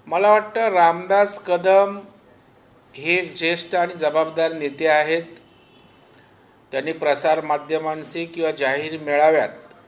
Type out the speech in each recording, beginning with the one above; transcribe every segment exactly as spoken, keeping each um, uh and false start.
मला वाटतं रामदास कदम हे एक ज्येष्ठ आणि जबाबदार नेते आहेत. त्यांनी प्रसार माध्यमांशी किंवा जाहीर मेळाव्यात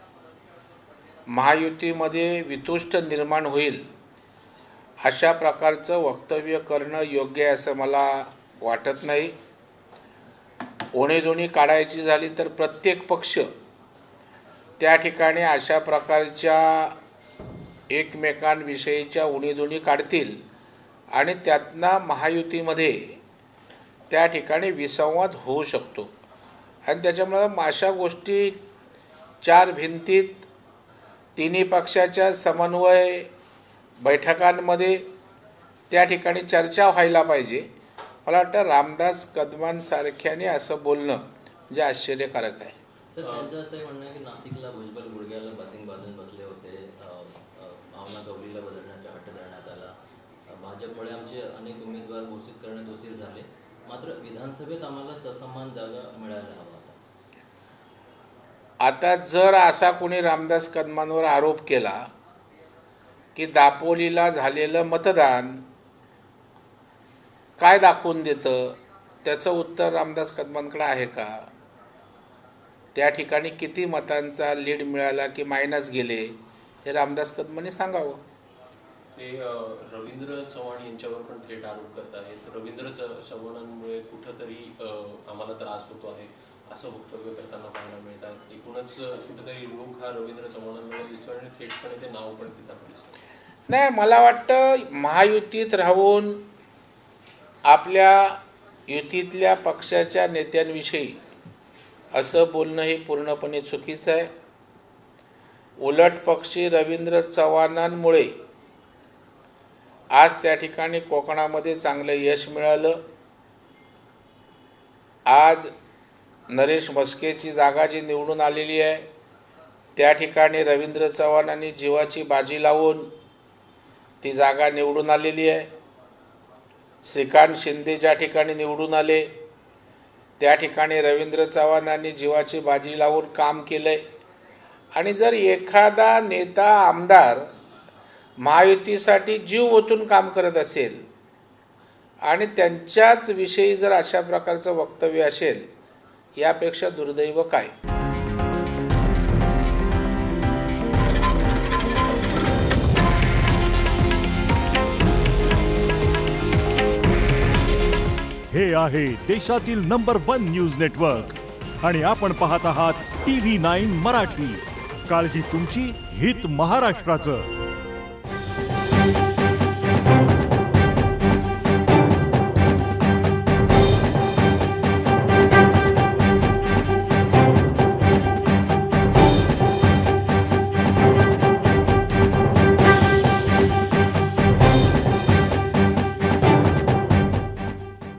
महायुतीमध्ये वितुष्ट निर्माण होईल अशा प्रकारचं वक्तव्य करणं योग्य आहे असं मला वाटत नाही. ओणीदोणी काढायची झाली तर प्रत्येक पक्ष त्या ठिकाणी अशा प्रकारच्या एकमेकांविषयीच्या उणीधुणी काढतील आणि त्यातनं महायुतीमध्ये त्या ठिकाणी विसंवाद होऊ शकतो. आणि त्याच्यामुळं अशा गोष्टी चार भिंतीत तिन्ही पक्षाच्या समन्वय बैठकांमध्ये त्या ठिकाणी चर्चा व्हायला पाहिजे. मला वाटतं रामदास कदमांसारख्याने असं बोलणं म्हणजे आश्चर्यकारक आहे. सर, त्यांचं असं म्हणणं आहे की नाशिकला भुजबळ गुडघ्याला बसिंग बांधून बसले होते, भावना गवळीला बदलण्याचा हट्ट धरण्यात आला, भाजपमुळे आमचे अनेक उमेदवार घोषित करण्यात उशीर झाले, मात्र विधानसभेत आम्हाला ससमान जागा मिळायला हवा. आता जर असा कोणी रामदास कदमांवर आरोप केला की दापोलीला झालेलं मतदान काय दाखवून देतं, त्याचं उत्तर रामदास कदमांकडे आहे का? त्या ठिकाणी किती मतांचा लीड मिळाला की मायनस गेले हे रामदास कदमांनी सांगावं. ते रवींद्र चव्हाण यांच्यावर पण थेट आरोप करत आहेत. रवींद्र चव्हाणांमुळे कुठंतरी आम्हाला त्रास होतो आहे असं वक्तव्य करताना पाहायला मिळतात. एकूणच कुठेतरी लोक हा रवींद्र चव्हाणांमुळे दिसतो आणि थेटपणे ते नाव पण तिथं दिसतं. नाही, मला वाटतं महायुतीत राहून आपल्या युतीतल्या पक्षाच्या नेत्यांविषयी असं बोलणं हे पूर्णपणे चुकीचं आहे. उलट पक्षी रवींद्र चव्हाणांमुळे आज त्या ठिकाणी कोकणामध्ये चांगलं यश मिळालं. आज नरेश म्हस्केची जागा जी निवडून आलेली आहे त्या ठिकाणी रवींद्र चव्हाणांनी जीवाची बाजी लावून ती जागा निवडून आलेली आहे. श्रीकांत शिंदे ज्या ठिकाणी निवडून आले त्या ठिकाणी रवींद्र चव्हाणांनी जीवाची बाजी लावून काम केलंय. आणि जर एखादा नेता आमदार महायुतीसाठी जीव ओतून काम करत असेल आणि त्यांच्याच विषयी जर अशा प्रकारचं वक्तव्य असेल, यापेक्षा दुर्दैव काय? हे आहे देशातील नंबर वन न्यूज नेटवर्क आणि आपण पाहत आहात टी व्ही नाईन मराठी. काळजी तुमची, हित महाराष्ट्राचं.